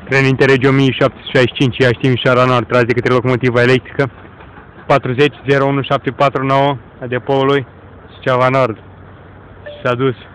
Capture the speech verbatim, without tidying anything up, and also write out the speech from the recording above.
Tren Interregio o mie șapte sute șaizeci și cinci Iași Timișoara Nord, tras de către locomotiva electrică patruzeci zero unu șapte patru nouă a depoului Suceava Nord. S-a dus